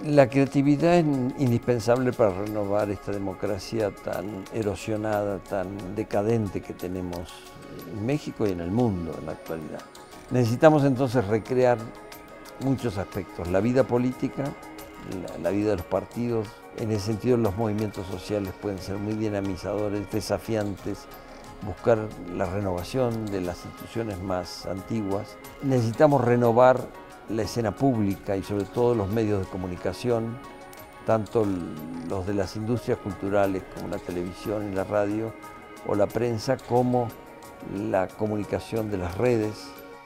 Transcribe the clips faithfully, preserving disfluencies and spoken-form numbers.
La creatividad es indispensable para renovar esta democracia tan erosionada, tan decadente que tenemos en México y en el mundo en la actualidad. Necesitamos entonces recrear muchos aspectos, la vida política, la, la vida de los partidos. En ese sentido, los movimientos sociales pueden ser muy dinamizadores, desafiantes, buscar la renovación de las instituciones más antiguas. Necesitamos renovar la escena pública y sobre todo los medios de comunicación, tanto los de las industrias culturales como la televisión y la radio o la prensa, como la comunicación de las redes.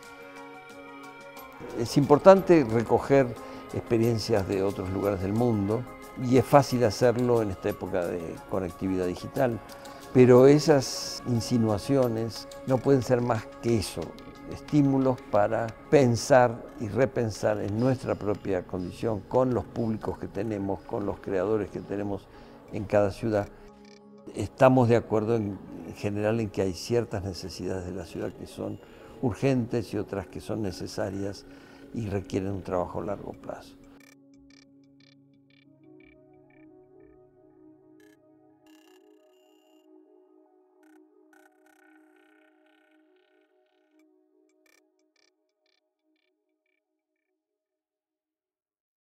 Es importante recoger experiencias de otros lugares del mundo y es fácil hacerlo en esta época de conectividad digital, pero esas insinuaciones no pueden ser más que eso, estímulos para pensar y repensar en nuestra propia condición, con los públicos que tenemos, con los creadores que tenemos en cada ciudad. Estamos de acuerdo en, en general en que hay ciertas necesidades de la ciudad que son urgentes y otras que son necesarias y requieren un trabajo a largo plazo.